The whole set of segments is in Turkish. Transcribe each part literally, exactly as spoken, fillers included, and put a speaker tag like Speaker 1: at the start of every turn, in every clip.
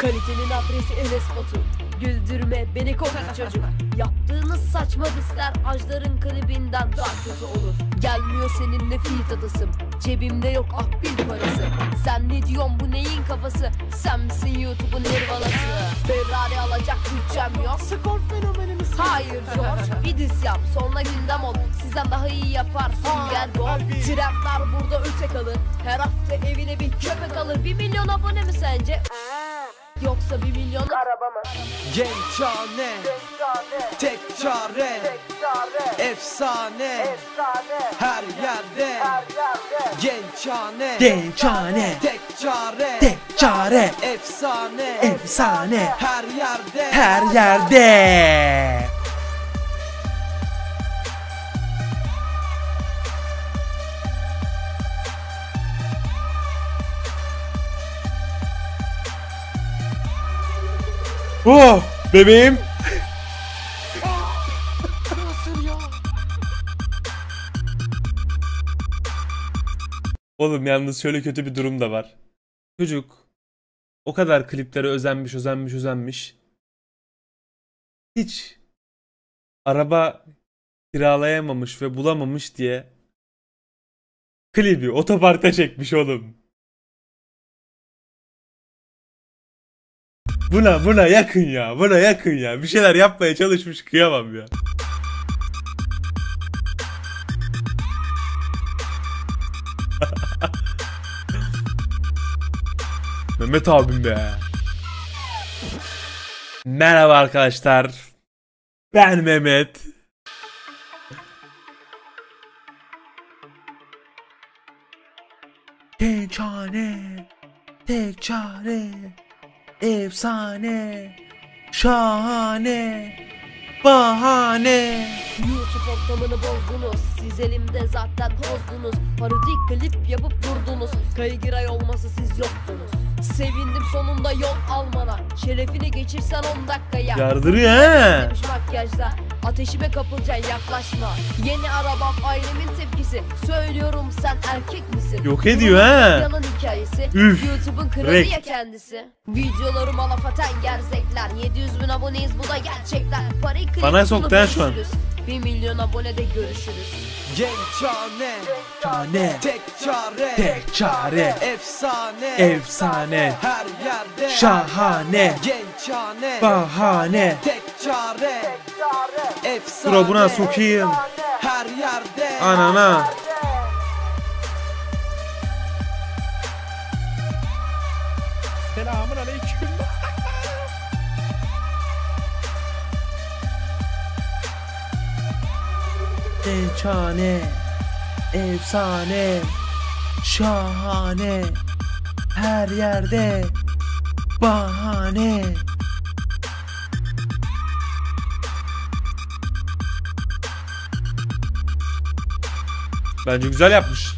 Speaker 1: Kalitenin adresi Enes Batur. Güldürme beni kokak çocuk. Yaptığınız saçma disler ajların klibinden daha kötü olur. Gelmiyor seninle feat adasım. Cebimde yok akbil parası. Sen ne diyorsun, bu neyin kafası? Sen misin YouTube'un nirvanası? Ferrari alacak bütçem yok.
Speaker 2: Skor fenomeni misin?
Speaker 1: Hayır George, bir diz yap sonra gündem ol. Sizden daha iyi yaparsın gel gol. Trendler burada öte kalır. Her hafta evine bir köpek alır. Bir milyon abone mi sence? Yoksa bir milyon araba mı?
Speaker 2: Gençhane, tek çare, efsane, her yerde. Gençhane,
Speaker 3: Gençhane,
Speaker 2: tek çare,
Speaker 3: tek çare,
Speaker 2: efsane,
Speaker 3: efsane,
Speaker 2: her yerde.
Speaker 3: her yerde. Oh bebeğim.
Speaker 2: Nasıl ya?
Speaker 3: Oğlum yalnız şöyle kötü bir durum da var. Çocuk o kadar kliplere özenmiş, özenmiş, özenmiş. Hiç araba kiralayamamış ve bulamamış diye klibi otoparka çekmiş oğlum. Buna buna yakın ya. Buna yakın ya. Bir şeyler yapmaya çalışmış, kıyamam ya. Mehmet abim be. Merhaba arkadaşlar. Ben Mehmet. Gençhane, tek çare, efsane, şahane, bahane.
Speaker 1: YouTube ortamını bozdunuz. Siz elimde zaten bozdunuz. Parodik klip yapıp durdunuz. Kaygıray olmasa siz yoktunuz. Sevindim sonunda yol almana. Şerefini geçirsen on dakikaya.
Speaker 3: Yardırıyor he.
Speaker 1: Demiş makyajda. Ateşime kapılacaksın, yaklaşma. Yeni arabam ailemin tepkisi. Söylüyorum, sen erkek misin?
Speaker 3: Yok ediyor
Speaker 1: Bunun
Speaker 3: he.
Speaker 1: Yalan hikayesi.
Speaker 3: Üf,
Speaker 1: YouTube'un kralı
Speaker 3: direkt.
Speaker 1: ya kendisi. Videolarıma laf atan gerzekler. yedi yüz bin aboneyiz, bu da gerçekler. Parayı klip
Speaker 3: Bana
Speaker 1: sonu
Speaker 3: soktu ha şu an.
Speaker 1: görüşürüz. bir milyon abonede görüşürüz.
Speaker 2: Gençhane,
Speaker 3: Şahane,
Speaker 2: tek çare,
Speaker 3: tek çare,
Speaker 2: efsane,
Speaker 3: efsane,
Speaker 2: her yerde.
Speaker 3: şahane,
Speaker 2: Gençhane,
Speaker 3: bahane.
Speaker 2: tek çare, efsane,
Speaker 3: Bro buna sokayım.
Speaker 2: her yerde.
Speaker 3: Anana.
Speaker 2: Selamun aleyküm.
Speaker 3: Gençhane, efsane, şahane, her yerde, bahane. Bence güzel yapmış.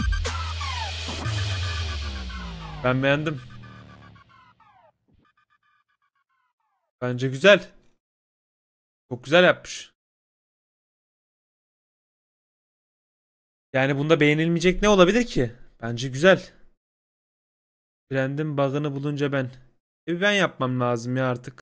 Speaker 3: Ben beğendim. Bence güzel. Çok güzel yapmış. Yani bunda beğenilmeyecek ne olabilir ki? Bence güzel. Trendin bug'ını bulunca ben. E ben yapmam lazım ya artık.